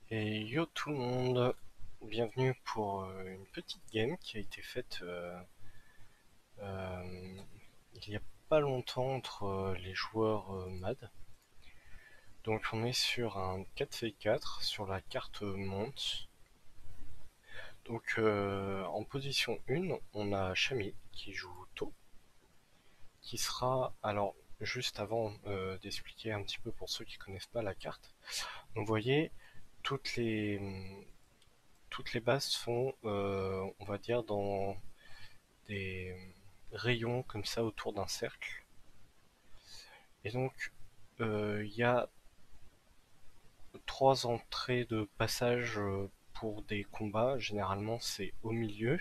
Et yo tout le monde, bienvenue pour une petite game qui a été faite euh, il y a pas longtemps entre les joueurs MAD. Donc on est sur un 4v4 sur la carte monte. Donc en position 1, on a Shami qui joue tôt, qui sera, alors juste avant d'expliquer un petit peu pour ceux qui connaissent pas la carte, donc vous voyez toutes les, toutes les bases sont, on va dire, dans des rayons comme ça autour d'un cercle. Et donc, il y a trois entrées de passage pour des combats. Généralement, c'est au milieu,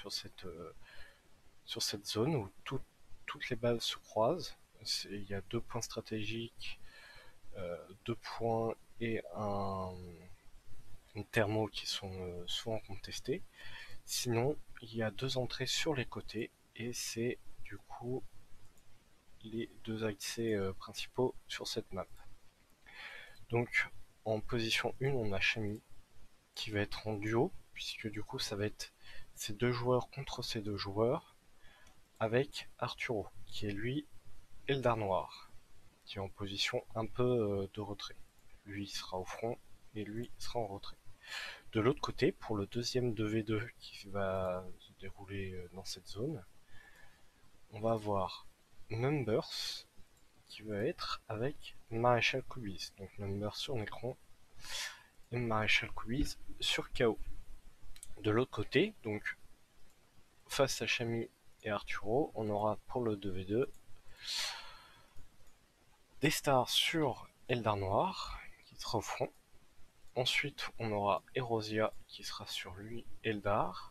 sur cette zone où toutes les bases se croisent. Il y a deux points stratégiques, deux points et une thermo qui sont souvent contestés. Sinon, il y a deux entrées sur les côtés et c'est du coup les deux accès principaux sur cette map. Donc en position 1, on a Shami qui va être en duo, puisque du coup ça va être ces deux joueurs contre ces deux joueurs, avec Arturo, qui est lui Eldar Noir, qui est en position un peu de retrait. Lui sera au front et lui sera en retrait. De l'autre côté, pour le deuxième 2v2 qui va se dérouler dans cette zone, on va avoir Numbers qui va être avec Maréchal Kubiz. Donc Numbers sur Necron et Maréchal Kubiz sur KO. De l'autre côté, donc face à Shami et Arturo, on aura pour le 2v2 des stars sur Eldar Noir qui sera au front. Ensuite, on aura Erosia qui sera sur lui Eldar.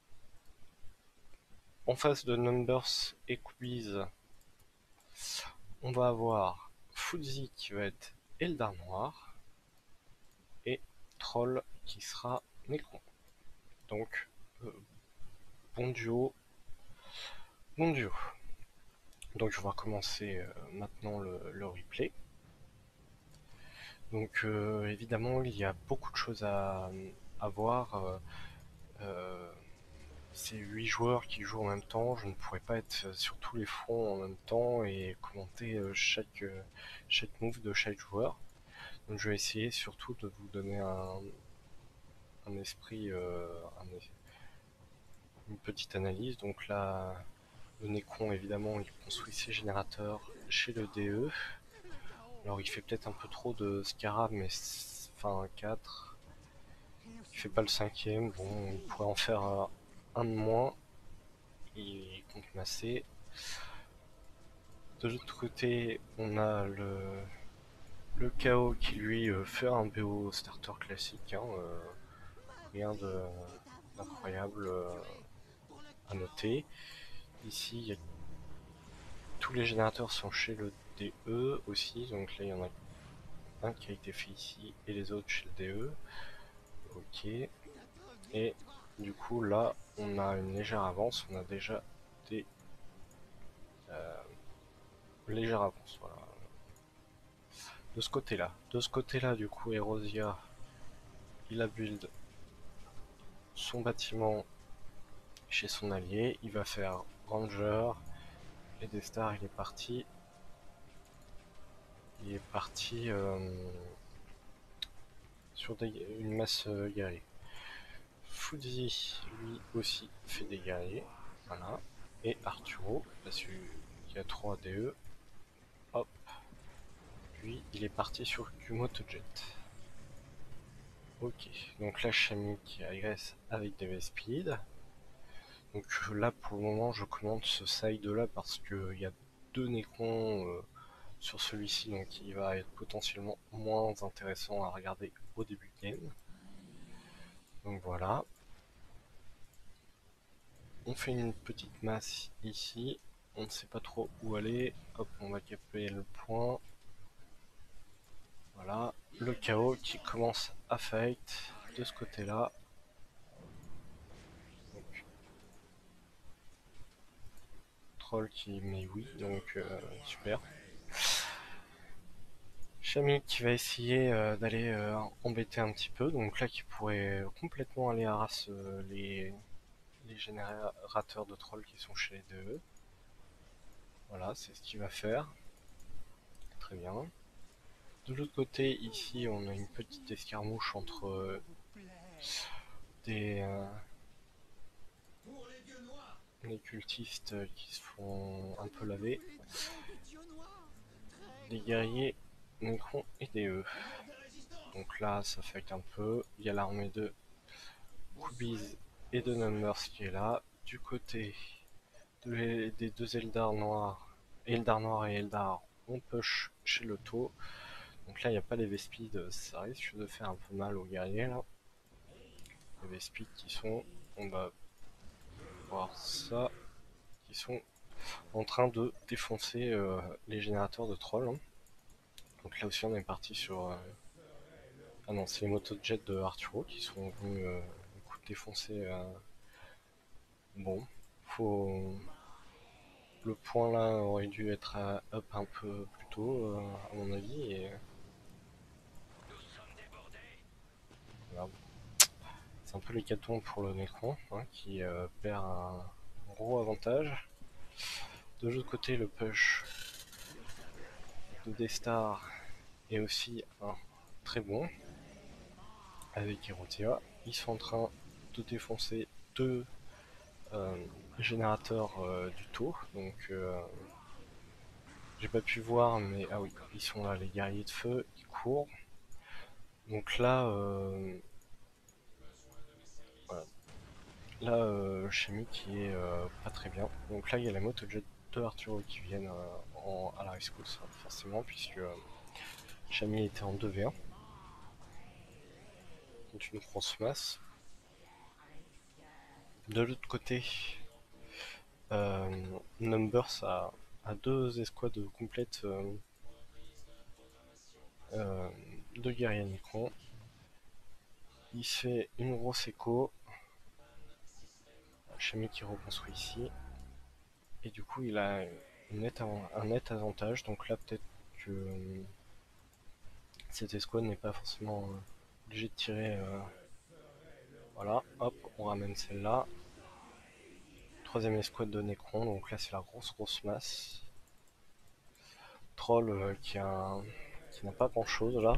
En face de Numbers et Kubiz, on va avoir Fuzzy qui va être Eldar Noir et Troll qui sera Necron. Donc, euh, bon duo, bon duo. Donc on va commencer maintenant le replay. Donc évidemment il y a beaucoup de choses à voir. C'est 8 joueurs qui jouent en même temps. Je ne pourrais pas être sur tous les fronts en même temps et commenter chaque move de chaque joueur. Donc je vais essayer surtout de vous donner un esprit, une petite analyse. Donc là, le Necron évidemment il construit ses générateurs chez le DE. Alors il fait peut-être un peu trop de Scarab, mais enfin 4. Il fait pas le cinquième, bon, il pourrait en faire un de moins. Il compte masser. De l'autre côté, on a le KO qui lui fait un BO starter classique, hein, rien d'incroyable à noter. Ici, tous les générateurs sont chez le DE aussi, donc là il y en a un qui a été fait ici et les autres chez le DE. Ok. Et du coup là on a une légère avance, on a déjà des légères avances, voilà. De ce côté-là. De ce côté-là du coup Erosia il a build son bâtiment chez son allié, il va faire Ranger et des stars, il est parti sur une masse guerrier. Fuzzy lui aussi fait des guerriers, voilà. Et Arturo, là qui a 3 DE, hop, lui il est parti sur du motojet. Ok, donc là Shami qui agresse avec des V-Speed. Donc là pour le moment je commente ce side là parce qu'il y a deux Necrons sur celui-ci, donc il va être potentiellement moins intéressant à regarder au début de game. Donc voilà. On fait une petite masse ici. On ne sait pas trop où aller. Hop, on va caper le point. Voilà. Le chaos qui commence à fight de ce côté-là. Donc, troll qui met oui, donc super. Shami qui va essayer d'aller embêter un petit peu, donc là qui pourrait complètement aller à ras les générateurs de trolls qui sont chez les DE. Voilà, c'est ce qu'il va faire. Très bien. De l'autre côté, ici, on a une petite escarmouche entre des, des cultistes qui se font un peu laver. Des guerriers, Necrons et des E. Donc là, ça fait un peu. Il y a l'armée de Kubiz et de Numbers qui est là. Du côté des deux Eldar noirs, Noir et Eldar, on push chez le taux. Donc là, il n'y a pas les Vespides, ça risque de faire un peu mal aux guerriers là. Les Vespides qui sont, on va voir ça, qui sont en train de défoncer les générateurs de trolls, hein. Donc là aussi, on est parti sur. Ah non, c'est les motojets de Arturo qui sont venus défoncer. Bon, faut. Le point là aurait dû être up un peu plus tôt, à mon avis, et voilà. C'est un peu l'hécatombe pour le Necron, hein, qui perd un gros avantage. De l'autre côté, le push de D-Star est aussi un très bon, avec Erotia. Ils sont en train de défoncer deux euh, générateurs du taux, donc j'ai pas pu voir, mais ah oui, ils sont là, les guerriers de feu, ils courent. Donc là, voilà. Là, Chimie qui est pas très bien. Donc là, il y a la motojet de Arturo qui viennent à la rescousse, forcément, puisque Chami était en 2v1 contre une grosse masse. De l'autre côté, Numbers a deux escouades complètes euh, de guerriers Necron. Il fait une grosse écho. Chami qui reconstruit ici. Et du coup, il a un net avantage. Donc là, peut-être que cette escouade n'est pas forcément obligée de tirer. Voilà, hop, on ramène celle-là. Troisième escouade de Necron, donc là c'est la grosse masse. Troll qui n'a pas grand chose là.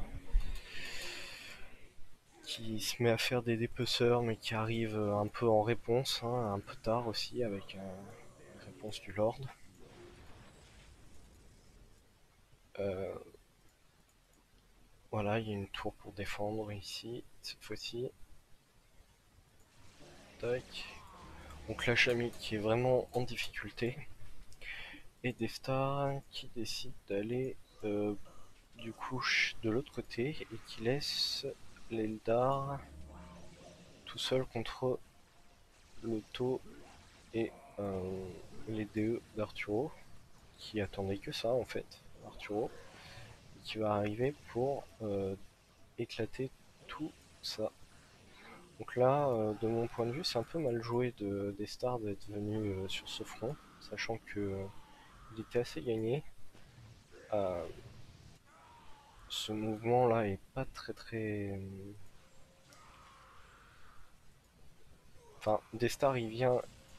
Qui se met à faire des dépeceurs mais qui arrive un peu en réponse, hein, un peu tard aussi avec une réponse du Lord. Euh, voilà, il y a une tour pour défendre ici, cette fois-ci. Tac. Donc la Chami qui est vraiment en difficulté. Et Deftar qui décide d'aller du coup de l'autre côté et qui laisse l'Eldar tout seul contre le Tau et les DE d'Arturo qui attendait que ça en fait, Arturo, qui va arriver pour éclater tout ça. Donc là, de mon point de vue, c'est un peu mal joué des stars d'être venu sur ce front, sachant que il était assez gagné. Euh, ce mouvement là est pas très. Enfin, des stars il vient.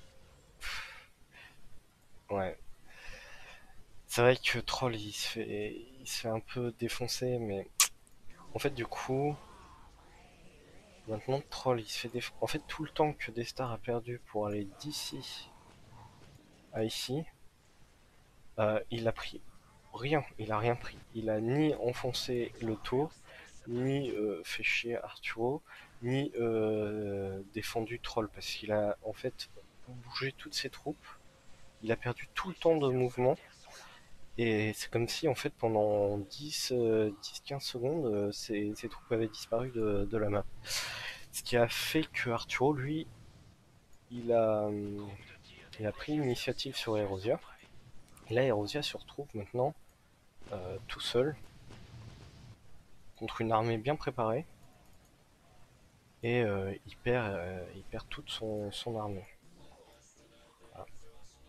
Ouais. C'est vrai que Troll il se fait un peu défoncer, mais en fait du coup, maintenant Troll il se fait défoncer. En fait tout le temps que Destar a perdu pour aller d'ici à ici, il a pris rien, il a rien pris. Il a ni enfoncé le tour, ni fait chier Arturo, ni défendu Troll, parce qu'il a en fait bougé toutes ses troupes. Il a perdu tout le temps de mouvement. Et c'est comme si en fait pendant 10-15 secondes, ses troupes avaient disparu de la map. Ce qui a fait que Arturo, lui, il a, euh, il a pris l'initiative sur Erosia. Et là, Erosia se retrouve maintenant tout seul contre une armée bien préparée. Et il perd toute son armée. Voilà.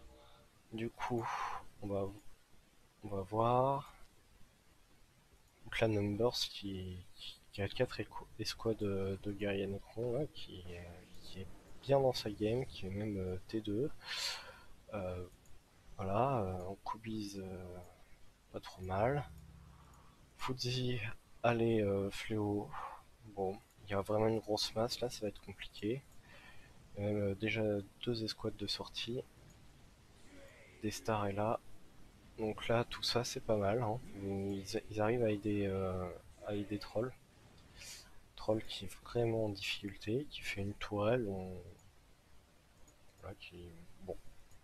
Du coup, on va, on va voir. Donc là, Numbers qui a 4 escouades de guerriers Necron, là, qui est bien dans sa game, qui est même T2. Voilà, on Kubiz pas trop mal. Fuzi, allez, Fléau. Bon, il y a vraiment une grosse masse là, ça va être compliqué. Déjà 2 escouades de sortie. Des stars est là. Donc là, tout ça, c'est pas mal. Hein. Ils arrivent à aider Troll. Troll qui est vraiment en difficulté, qui fait une tourelle. Voilà, qui... Bon.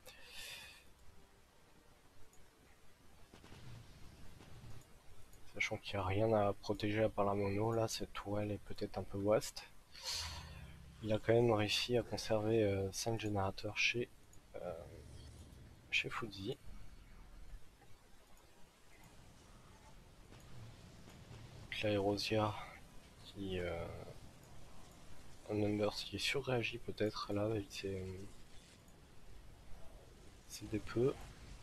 Sachant qu'il n'y a rien à protéger à part la mono, là, cette tourelle est peut-être un peu waste. Il a quand même réussi à conserver 5 générateurs chez Fuzi. L'aérosia qui... un Numbers qui surréagit peut-être là avec ses DPE.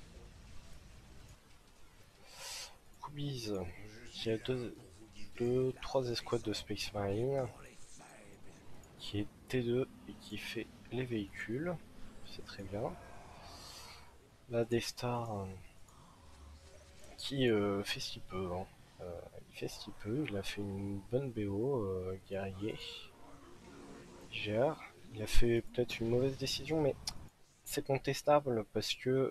Kubiz qui a 3 escouades de Space Marine, qui est T2 et qui fait les véhicules, c'est très bien. La D-Star qui fait ce qu'il peut, hein. Il fait ce qu'il peut, il a fait une bonne BO, guerrier, il gère, il a fait peut-être une mauvaise décision, mais c'est contestable parce que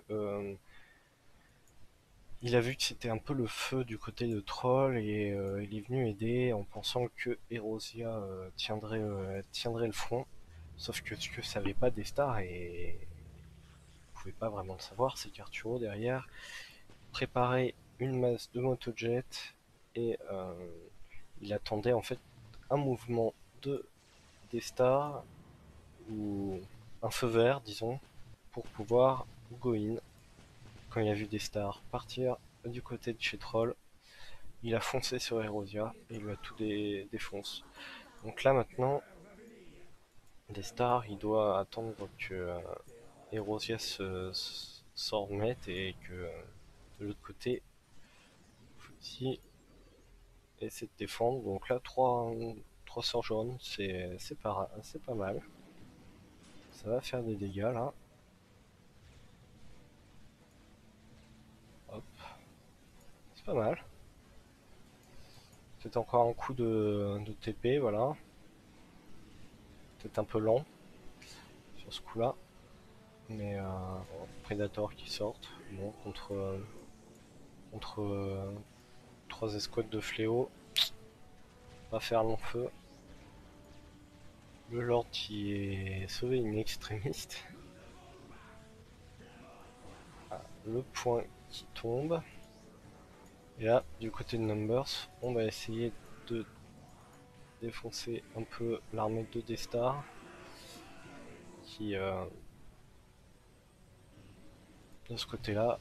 il a vu que c'était un peu le feu du côté de Troll et il est venu aider en pensant que Erosia tiendrait le front. Sauf que ce que savait pas des stars et ne pouvait pas vraiment le savoir, c'est qu'Arturo derrière préparait une masse de motojet et il attendait en fait un mouvement des stars ou un feu vert disons pour pouvoir go in. Quand il a vu des stars partir du côté de chez Troll, il a foncé sur Erosia et il lui a tout défonce. Donc là maintenant, des stars, il doit attendre que Erosia s'en remette et que de l'autre côté, Futi essaie de défendre. Donc là, 3 sorts jaunes, c'est pas mal. Ça va faire des dégâts là. Hop, c'est pas mal. Peut-être encore un coup de TP, voilà. Peut-être un peu lent sur ce coup là. Mais Predator qui sortent, bon, contre 3 escouades de fléau, va faire long feu. Le Lord qui est sauvé une extrémiste. Ah, le point qui tombe. Et là, du côté de Numbers, on va essayer de défoncer un peu l'armée de D-Star qui de ce côté là.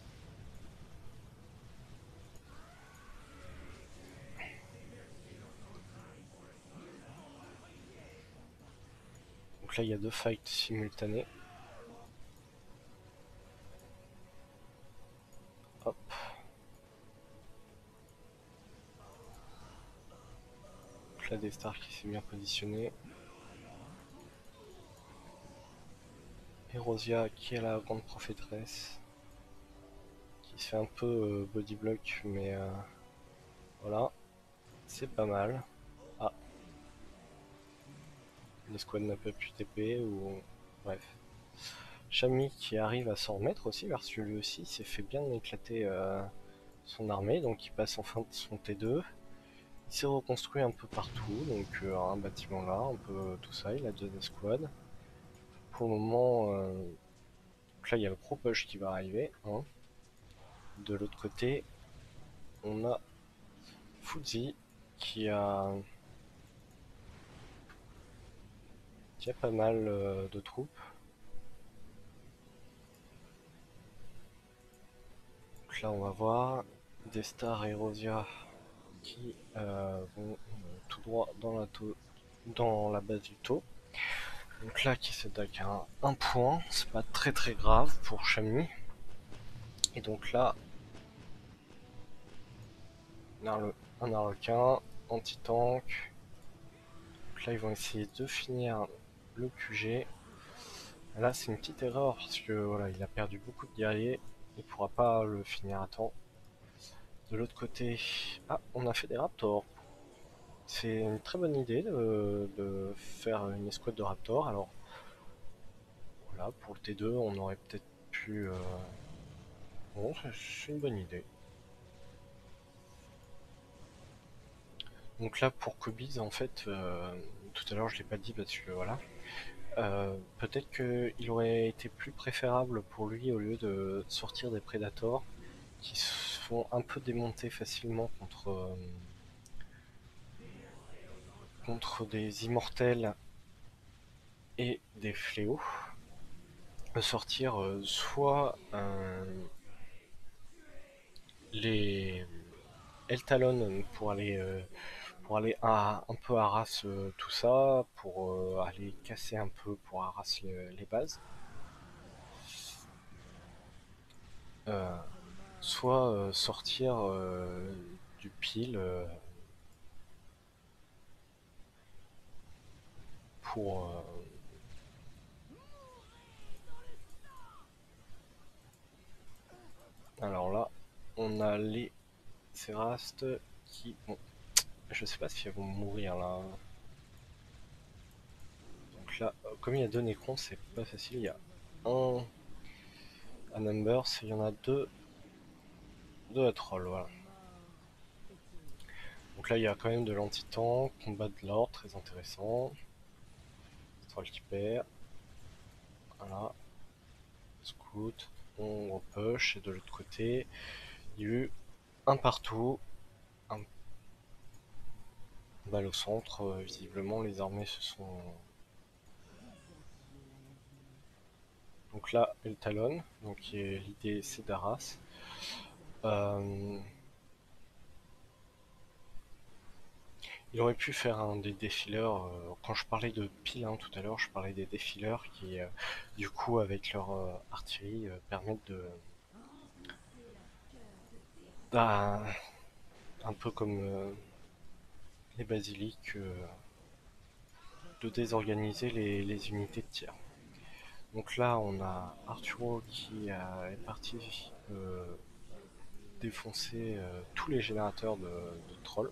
Donc là il y a 2 fights simultanés. Hop. Donc là D-Star qui s'est bien positionné. Erosia qui est la grande prophétresse, qui se fait un peu body block, mais voilà, c'est pas mal. Ah, l'escouade n'a pas pu TP ou bref. Chami qui arrive à s'en remettre aussi parce que lui aussi s'est fait bien éclater son armée, donc il passe enfin de son T2. Il s'est reconstruit un peu partout, donc un bâtiment là, un peu tout ça, il a 2 escouades. Pour le moment, donc là il y a le gros push qui va arriver. Hein. De l'autre côté, on a Fuzi qui a pas mal de troupes. Donc là on va voir des stars Erosia qui vont tout droit dans la base du taux. Donc là qui s'attaque à un point, c'est pas très grave pour Chami. Et donc là, un Harlequin, anti-tank. Donc là ils vont essayer de finir le QG. Là c'est une petite erreur parce que voilà, il a perdu beaucoup de guerriers, il pourra pas le finir à temps. De l'autre côté, ah, on a fait des raptors. C'est une très bonne idée de faire une escouade de raptors. Alors voilà, pour le T2, on aurait peut-être pu. Bon, c'est une bonne idée. Donc là, pour Kobiz, en fait, tout à l'heure je l'ai pas dit parce que voilà. Peut-être qu'il aurait été plus préférable pour lui, au lieu de sortir des Predators qui se font un peu démonter facilement contre des immortels et des fléaux, de sortir soit les Eltalon pour aller un peu harass tout ça, pour aller casser un peu, pour harass les bases, euh, soit sortir du pile pour alors là on a les Cérastes qui bon, je sais pas si elles vont mourir là. Donc là comme il y a deux Necrons c'est pas facile, il y a un à Numbers et il y en a deux à Troll, voilà. Donc là il y a quand même de l'anti-tank, combat de l'ordre très intéressant. Troll qui perd, voilà. Scout, on repush et de l'autre côté il y a eu un partout, un balle au centre, visiblement les armées se sont... Donc là, elle talonne, donc l'idée c'est d'Arras. Euh, il aurait pu faire un des défileurs, quand je parlais de pile tout à l'heure, je parlais des défileurs qui, du coup, avec leur artillerie, permettent de... Bah, un peu comme les basiliques, de désorganiser les unités de tir. Donc là, on a Arturo qui est parti défoncer tous les générateurs de trolls.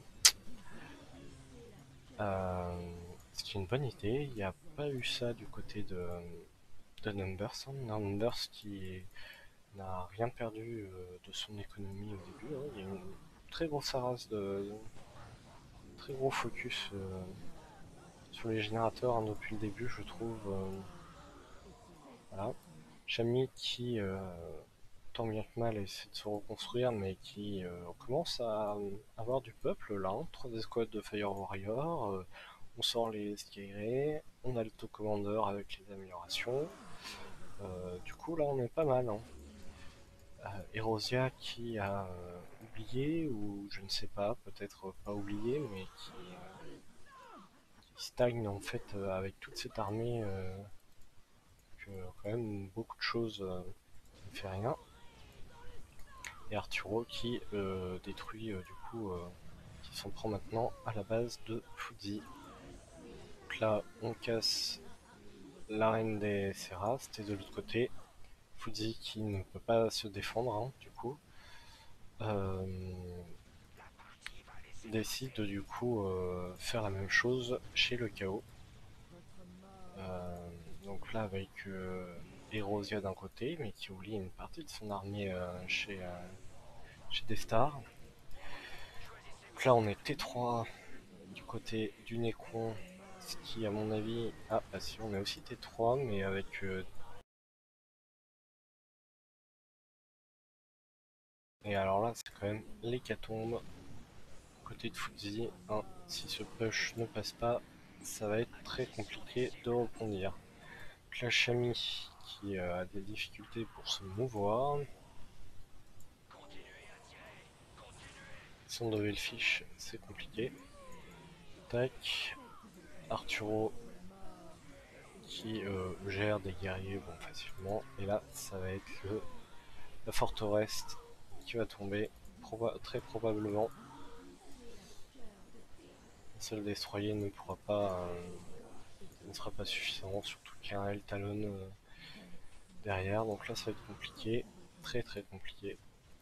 Ce qui est une bonne idée. Il n'y a pas eu ça du côté de Numbers. Numbers qui n'a rien perdu de son économie au début. Il y a une très grosse harasse très gros focus sur les générateurs depuis le début, je trouve. Voilà. Chami qui, tant bien que mal, essaie de se reconstruire, mais qui commence à avoir du peuple là. 3 escouades de Fire Warrior, on sort les Skyré, on a le Top Commander avec les améliorations. Du coup, là, on est pas mal. Erosia qui a oublié, ou je ne sais pas, peut-être pas oublié, mais qui stagne en fait avec toute cette armée, que quand même beaucoup de choses ne fait rien. Et Arturo qui détruit du coup, qui s'en prend maintenant à la base de Fudzi. Donc là, on casse l'arène des Serast, et de l'autre côté, Fudzi qui ne peut pas se défendre, du coup, euh, décide de du coup faire la même chose chez le chaos. Euh, donc là avec Erosia d'un côté, mais qui oublie une partie de son armée chez Destar. Donc là on est T3 du côté du Necron, ce qui à mon avis... Ah bah si, on est aussi T3 mais avec... Et alors là c'est quand même l'hécatombe côté de Fuzzy, hein. Si ce push ne passe pas, ça va être très compliqué de rebondir. Donc la Chami qui a des difficultés pour se mouvoir. Si on devait le fiche, c'est compliqué. Tac. Arturo qui gère des guerriers bon, facilement. Et là, ça va être la forteresse qui va tomber, très probablement. Un seul destroyer ne pourra pas, ne sera pas suffisant, surtout qu'il y a un Eltalon derrière, donc là ça va être compliqué, très très compliqué.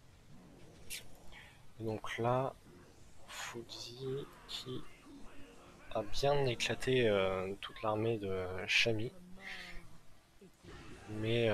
Et donc là, Fuzzy qui a bien éclaté toute l'armée de Shami, mais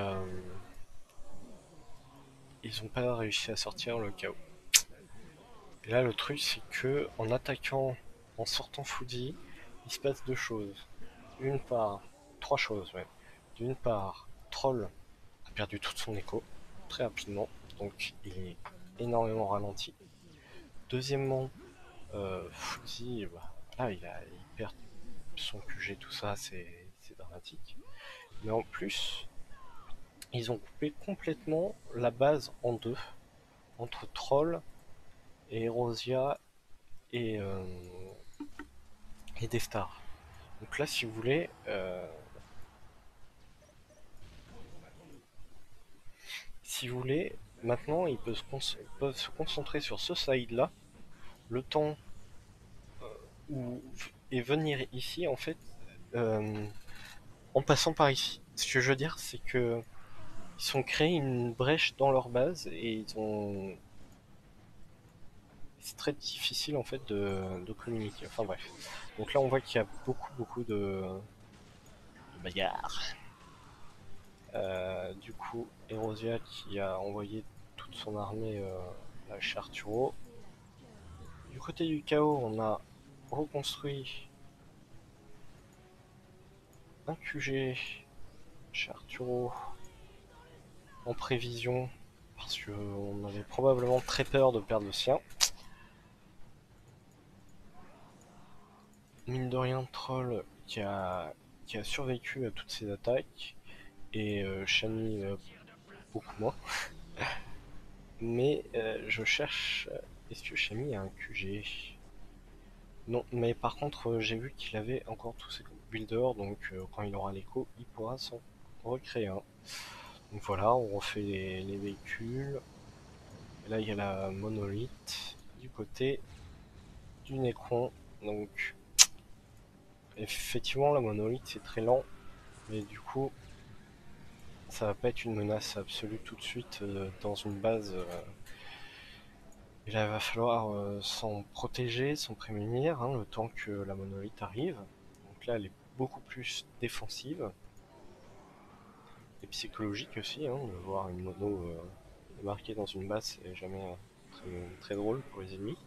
ils n'ont pas réussi à sortir le chaos. Et là le truc c'est que en attaquant, en sortant Fuzzy, il se passe deux choses. D'une part, trois choses même. D'une part, Troll a perdu toute son écho très rapidement, donc il est énormément ralenti. Deuxièmement, Fuzzy, bah, là il perd son QG, tout ça, c'est dramatique. Mais en plus, ils ont coupé complètement la base en deux, entre Troll et Erosia et, euh, et Destar. Donc là, si vous voulez, maintenant ils peuvent se concentrer sur ce side-là, le temps où, et venir ici en fait euh, en passant par ici. Ce que je veux dire, c'est que ils ont créé une brèche dans leur base et c'est très difficile en fait de communiquer. Enfin bref. Donc là on voit qu'il y a beaucoup de bagarres. Du coup, Erosia qui a envoyé toute son armée chez Arturo. Du côté du chaos, on a reconstruit un QG chez Arturo en prévision parce qu'on avait probablement très peur de perdre le sien. Mine de rien, Troll qui a survécu à toutes ces attaques et Shani beaucoup moins. Mais je cherche. Est-ce que Shami a un QG? Non, mais par contre, j'ai vu qu'il avait encore tous ses builders, donc quand il aura l'écho, il pourra s'en recréer un. Donc voilà, on refait les véhicules. Et là, il y a la monolithe du côté du Necron. Donc, effectivement, la monolithe c'est très lent, mais du coup, ça va pas être une menace absolue tout de suite dans une base. Il va falloir s'en protéger, s'en prémunir, hein, le temps que la monolithe arrive. Donc là, elle est beaucoup plus défensive et psychologique aussi. Hein, de voir une mono marquée dans une base, c'est jamais très drôle pour les ennemis.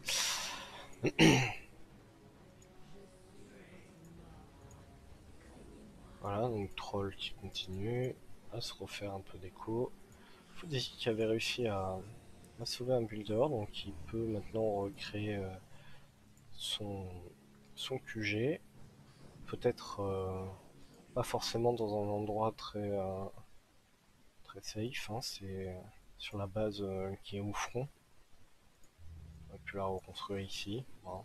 Voilà, donc Troll qui continue à se refaire un peu d'écho. Fudzy qui avait réussi à sauver un builder, donc il peut maintenant recréer son, son QG. Peut-être pas forcément dans un endroit très safe, hein, c'est sur la base qui est au front. On a pu la reconstruire ici, hein.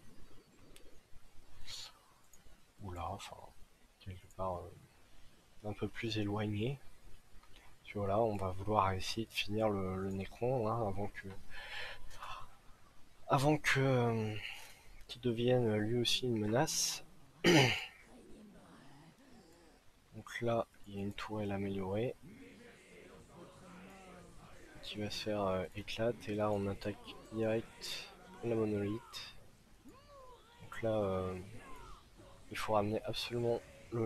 Ou là, enfin, quelque part un peu plus éloigné. Puis voilà, on va vouloir essayer de finir le Necron hein, avant que qu'il devienne lui aussi une menace. Donc là, il y a une tourelle améliorée qui va se faire éclate et là on attaque direct la monolithe. Donc là, il faut ramener absolument le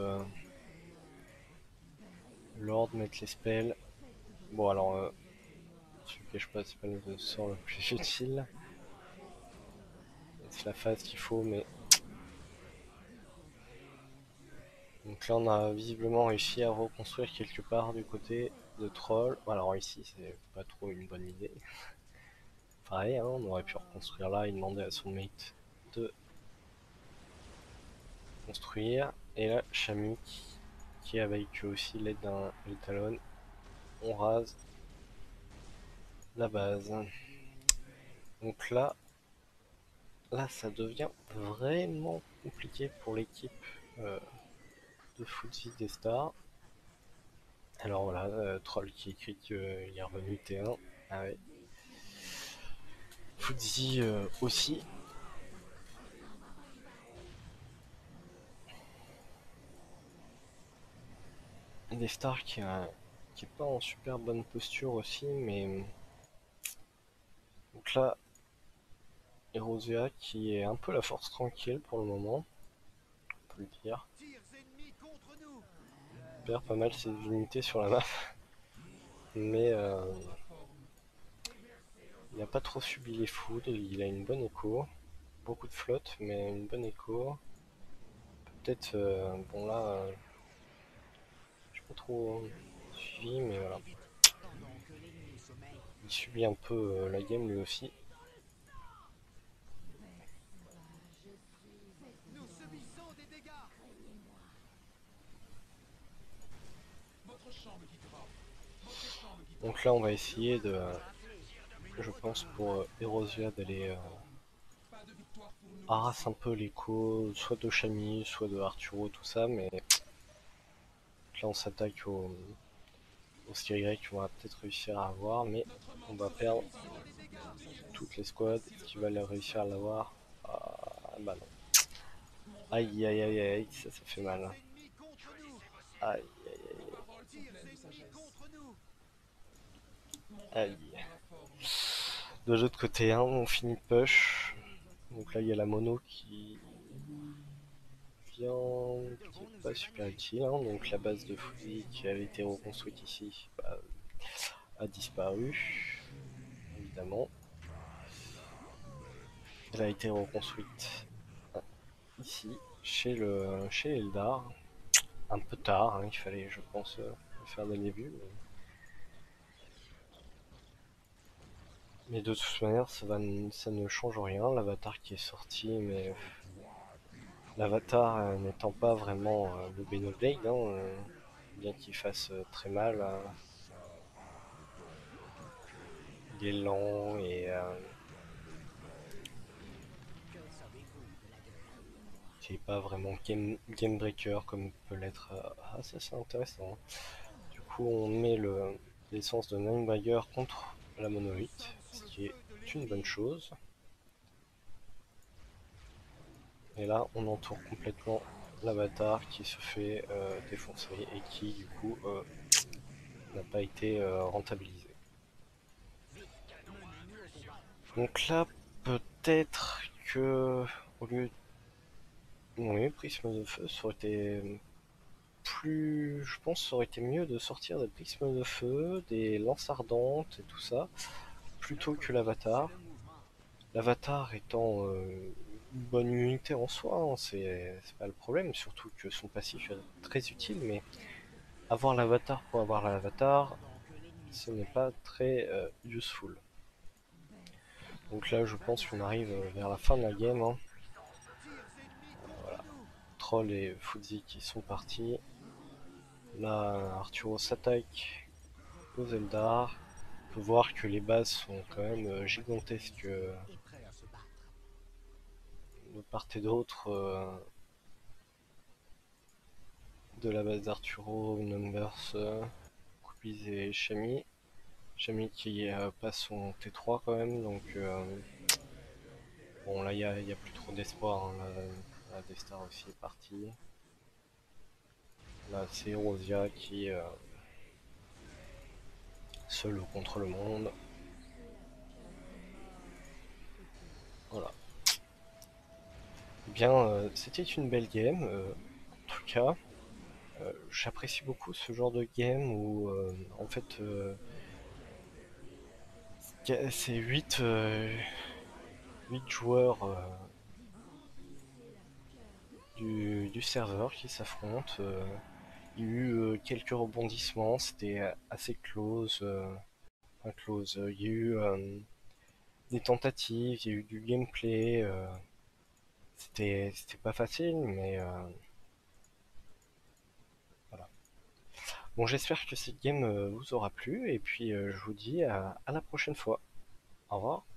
Lord, mettre les spells. Bon alors, je ne cache pas, c'est pas le sort le plus utile. C'est la phase qu'il faut, mais... Donc là on a visiblement réussi à reconstruire quelque part du côté de Troll. Alors ici c'est pas trop une bonne idée. Pareil, hein, on aurait pu reconstruire là et demander à son mate de construire. Et là, Shami qui est avec aussi l'aide d'un Eltalon. On rase la base. Donc là ça devient vraiment compliqué pour l'équipe de Fuzzy des stars. Alors voilà, Troll qui écrit qu'il est revenu T1. Ah ouais. Fuzzy aussi. des stars qui est pas en super bonne posture aussi, mais donc là, Erosia qui est un peu la force tranquille pour le moment, on peut le dire. Il perd pas mal ses unités sur la map, mais il n'a pas trop subi les foudres, il a une bonne écho, beaucoup de flotte, mais une bonne écho. Peut-être, bon là, je pas trop suivi, mais voilà. Il subit un peu la game lui aussi. Donc là, on va essayer de, je pense, pour Erosia d'aller harasse un peu l'écho, soit de Shami, soit de Arturo, tout ça, mais là on s'attaque au Skygrey qu'on va peut-être réussir à avoir, mais on va perdre toutes les squads. Est-ce qu'il va réussir à l'avoir? Ah bah non. Aïe aïe aïe aïe, ça fait mal. Aïe aïe aïe. De l'autre côté, hein, on finit de push. Donc là il y a la mono qui vient, qui est pas super utile. Hein. Donc la base de Fuji qui avait été reconstruite ici bah, a disparu, évidemment. Elle a été reconstruite ici, chez Eldar. Un peu tard, hein, il fallait, je pense, le faire dès le début. Mais de toute manière, ça ne change rien. L'avatar qui est sorti, mais l'avatar n'étant pas vraiment le Xenoblade, hein, bien qu'il fasse très mal, il est lent et c'est pas vraiment game breaker comme peut l'être. Ah, ça c'est intéressant. Hein. Du coup, on met l'essence de Ninebreaker contre la monolithe, ce qui est une bonne chose. Et là, on entoure complètement l'avatar qui se fait défoncer et qui, du coup, n'a pas été rentabilisé. Donc là, peut-être que, au lieu oui, prisme de feu, ça aurait été plus. Je pense que ça aurait été mieux de sortir des prismes de feu, des lances ardentes et tout ça, plutôt que l'avatar. L'avatar étant une bonne unité en soi, hein, c'est pas le problème, surtout que son passif est très utile, mais avoir l'avatar pour avoir l'avatar, ce n'est pas très useful. Donc là, je pense qu'on arrive vers la fin de la game. Hein. Voilà. Troll et Fuzzy qui sont partis. Là, Arturo s'attaque aux Eldar. On peut voir que les bases sont quand même gigantesques de part et d'autre de la base d'Arturo, Numbers, Kubiz et Shami. Shami qui passe son T3 quand même, donc bon là il y a plus trop d'espoir. Hein. La Destar aussi est partie. Là c'est Rosia qui seul contre le monde. Voilà. Eh bien, c'était une belle game. En tout cas, j'apprécie beaucoup ce genre de game où, en fait, c'est 8 joueurs du serveur qui s'affrontent. Il y a eu quelques rebondissements, c'était assez close. Close. Il y a eu des tentatives, il y a eu du gameplay. C'était pas facile, mais voilà. Bon, j'espère que cette game vous aura plu, et puis je vous dis à la prochaine fois. Au revoir.